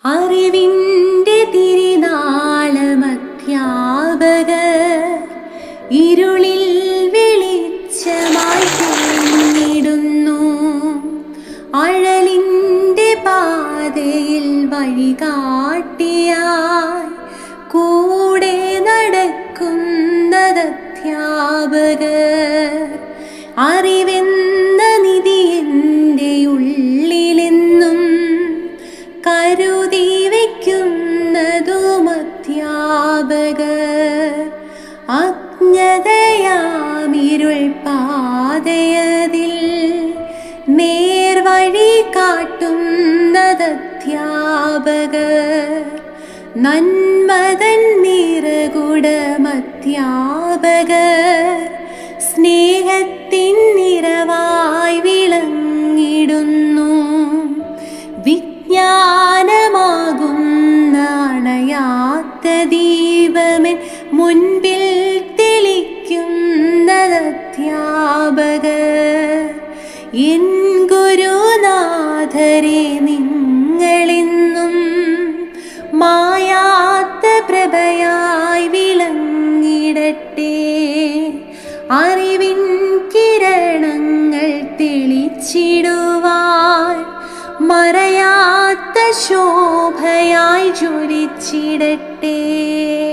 അറിവിൻ്റെ തിരുനാളമധ്യാപകർ ഇരുളിൽ വെളിച്ചമായി തെളിഞ്ഞിടുന്നു. അഴലിൻ്റെ പാതയിൽ വഴികാട്ടിയായി കൂടെ നടക്കുന്നതധ്യാപകർ. അറിവെന്ന നിധി എൻ്റെ ഉള്ളിലെന്നും കരുതി വയ്ക്കുന്നതും അധ്യാപകർ. അജ്ഞതയാമിരുൾ പാതയതിൽ നേർവഴി കാട്ടുന്നതധ്യാപകർ. നന്മതൻ നിറകുടമധ്യാപകർ സ്നേഹത്തിൻ നിറവായി വിളങ്ങിടുന്നു. വിജ്ഞാനമാകുന്ന അണയാത്ത ദീപമെൻ മുൻപിൽ തെളിക്കുന്നതധ്യാപകർ. എൻ ഗുരുനാഥരെ, നിങ്ങളെന്നും മായാത്ത പ്രഭയായി വിളങ്ങിടട്ടെ. അറിവിൻ കിരണങ്ങൾ തെളിച്ചിടുവാൻ മറയാത്ത ശോഭയായി ജ്വലിച്ചിടട്ടെ.